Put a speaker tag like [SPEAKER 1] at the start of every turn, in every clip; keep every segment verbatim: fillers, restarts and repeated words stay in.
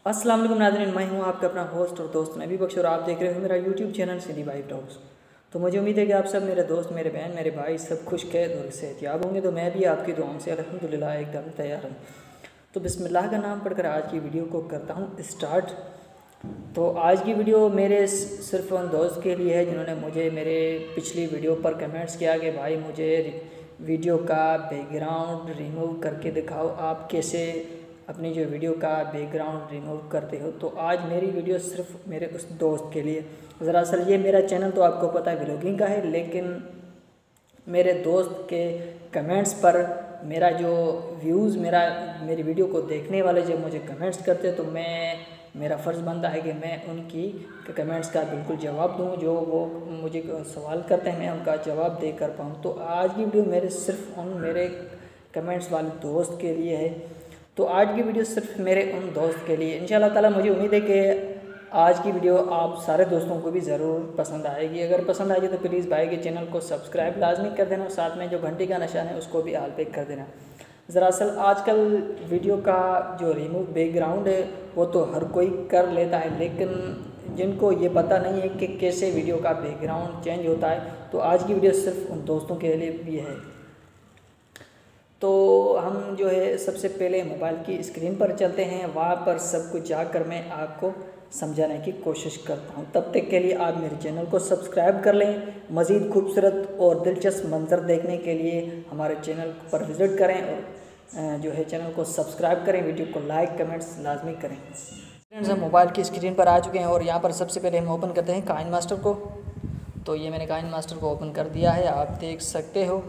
[SPEAKER 1] अस्सलाम वालेकुम नाज़रीन, मैं हूं आपका अपना होस्ट और दोस्त नबी बख्श और आप देख रहे हो मेरा YouTube channel Sindhi vibe talks. तो मुझे उम्मीद है कि आप सब मेरे दोस्त, मेरे बहन, मेरे भाई सब खुश कैद और सेहतयाब होंगे। तो मैं भी आपकी दुआओं से अल्हम्दुलिल्लाह एकदम तैयार हूँ। तो बिस्मिल्लाह का नाम पढ़कर आज की वीडियो को करता हूँ स्टार्ट। तो आज की वीडियो मेरे सिर्फ उन दोस्त के लिए है जिन्होंने मुझे मेरे पिछली वीडियो पर कमेंट्स किया कि भाई मुझे वीडियो का बैकग्राउंड रिमूव करके दिखाओ, आप कैसे अपनी जो वीडियो का बैकग्राउंड रिमूव करते हो। तो आज मेरी वीडियो सिर्फ मेरे उस दोस्त के लिए। दरअसल ये मेरा चैनल तो आपको पता है व्लॉगिंग का है, लेकिन मेरे दोस्त के कमेंट्स पर मेरा जो व्यूज़, मेरा मेरी वीडियो को देखने वाले जब मुझे कमेंट्स करते हैं तो मैं मेरा फ़र्ज़ बनता है कि मैं उनकी कमेंट्स का बिल्कुल जवाब दूं। जो वो मुझे सवाल करते हैं मैं उनका जवाब दे कर पाऊँ। तो आज की वीडियो मेरे सिर्फ उन मेरे कमेंट्स वाले दोस्त के लिए है। तो आज की वीडियो सिर्फ मेरे उन दोस्त के लिए। इंशाल्लाह ताला मुझे उम्मीद है कि आज की वीडियो आप सारे दोस्तों को भी ज़रूर पसंद आएगी। अगर पसंद आएगी तो प्लीज़ भाई के चैनल को सब्सक्राइब लाजमी कर देना और साथ में जो घंटी का निशान है उसको भी आल पे कर देना। दरअसल आजकल वीडियो का जो रिमूव बैकग्राउंड है वो तो हर कोई कर लेता है, लेकिन जिनको ये पता नहीं है कि कैसे वीडियो का बैकग्राउंड चेंज होता है, तो आज की वीडियो सिर्फ उन दोस्तों के लिए भी है। तो हम जो है सबसे पहले मोबाइल की स्क्रीन पर चलते हैं, वहाँ पर सब कुछ जाकर मैं आपको समझाने की कोशिश करता हूँ। तब तक के लिए आप मेरे चैनल को सब्सक्राइब कर लें। मज़ीद खूबसूरत और दिलचस्प मंजर देखने के लिए हमारे चैनल पर विज़िट करें और जो है चैनल को सब्सक्राइब करें, वीडियो को लाइक कमेंट्स लाजमी करें। फ्रेंड्स, हम मोबाइल की स्क्रीन पर आ चुके हैं और यहाँ पर सबसे पहले हम ओपन करते हैं काइन मास्टर को। तो ये मैंने काइन मास्टर को ओपन कर दिया है, आप देख सकते हो।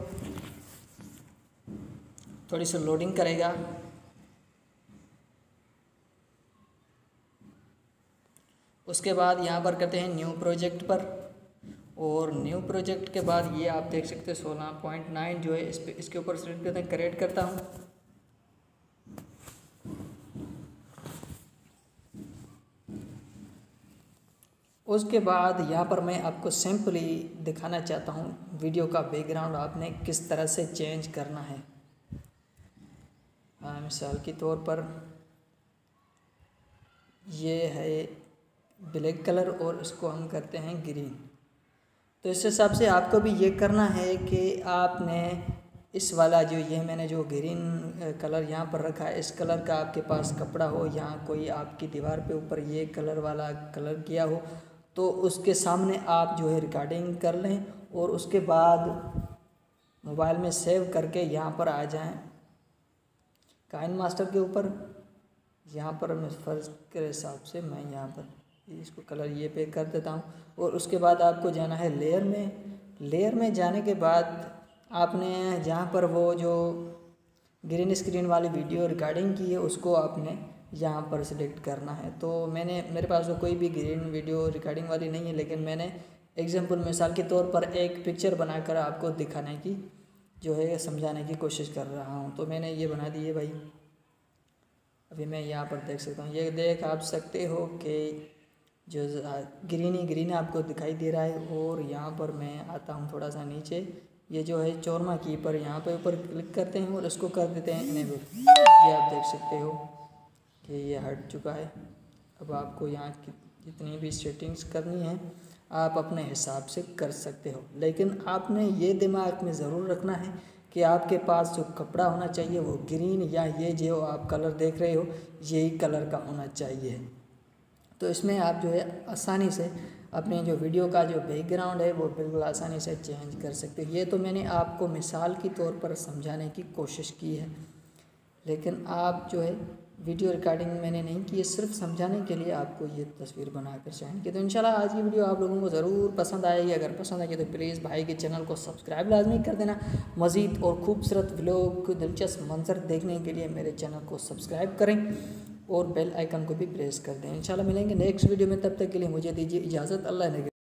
[SPEAKER 1] थोड़ी सी लोडिंग करेगा। उसके बाद यहाँ पर करते हैं न्यू प्रोजेक्ट पर, और न्यू प्रोजेक्ट के बाद ये आप देख सकते हैं सोलह पॉइंट नाइन जो है इस पे इसके ऊपर सेलेक्ट करते हैं, क्रिएट करता हूँ। उसके बाद यहाँ पर मैं आपको सिंपली दिखाना चाहता हूँ वीडियो का बैकग्राउंड आपने किस तरह से चेंज करना है। हाँ, मिसाल के तौर पर ये है ब्लैक कलर और इसको हम करते हैं ग्रीन। तो इस हिसाब से आपको भी ये करना है कि आपने इस वाला जो ये मैंने जो ग्रीन कलर यहाँ पर रखा है, इस कलर का आपके पास कपड़ा हो, यहाँ कोई आपकी दीवार पे ऊपर ये कलर वाला कलर किया हो, तो उसके सामने आप जो है रिकॉर्डिंग कर लें और उसके बाद मोबाइल में सेव करके यहाँ पर आ जाएं काइन मास्टर के ऊपर। यहाँ पर मैं फ़र्ज़ के हिसाब से मैं यहाँ पर इसको कलर ये पे कर देता हूँ और उसके बाद आपको जाना है लेयर में। लेयर में जाने के बाद आपने जहाँ पर वो जो ग्रीन स्क्रीन वाली वीडियो रिकॉर्डिंग की है उसको आपने यहाँ पर सिलेक्ट करना है। तो मैंने मेरे पास तो कोई भी ग्रीन वीडियो रिकॉर्डिंग वाली नहीं है, लेकिन मैंने एग्जांपल मिसाल के तौर पर एक पिक्चर बनाकर आपको दिखाने की जो है समझाने की कोशिश कर रहा हूँ। तो मैंने ये बना दी है भाई। अभी मैं यहाँ पर देख सकता हूँ, ये देख आप सकते हो कि जो ग्रीन ही ग्रीन आपको दिखाई दे रहा है। और यहाँ पर मैं आता हूँ थोड़ा सा नीचे, ये जो है चौरमा की पर यहाँ पे ऊपर क्लिक करते हैं और इसको कर देते हैं इनेबल। ये आप देख सकते हो कि ये हट चुका है। अब आपको यहाँ की जितनी भी सेटिंग्स करनी है आप अपने हिसाब से कर सकते हो, लेकिन आपने ये दिमाग में ज़रूर रखना है कि आपके पास जो कपड़ा होना चाहिए वो ग्रीन या ये जो आप कलर देख रहे हो यही कलर का होना चाहिए। तो इसमें आप जो है आसानी से अपने जो वीडियो का जो बैकग्राउंड है वो बिल्कुल आसानी से चेंज कर सकते हो। ये तो मैंने आपको मिसाल के तौर पर समझाने की कोशिश की है, लेकिन आप जो है वीडियो रिकॉर्डिंग मैंने नहीं की है, सिर्फ समझाने के लिए आपको ये तस्वीर बनाकर सेंड की। तो इंशाल्लाह आज की वीडियो आप लोगों को ज़रूर पसंद आएगी। अगर पसंद आएगी तो प्लीज़ भाई के चैनल को सब्सक्राइब लाजमी कर देना। मज़ीद और खूबसूरत व्लॉग, दिलचस्प मंजर देखने के लिए मेरे चैनल को सब्सक्राइब करें और बेल आइकन को भी प्रेस कर दें। इंशाल्लाह मिलेंगे नेक्स्ट वीडियो में, तब तक के लिए मुझे दीजिए इजाज़त। अल्लाह ने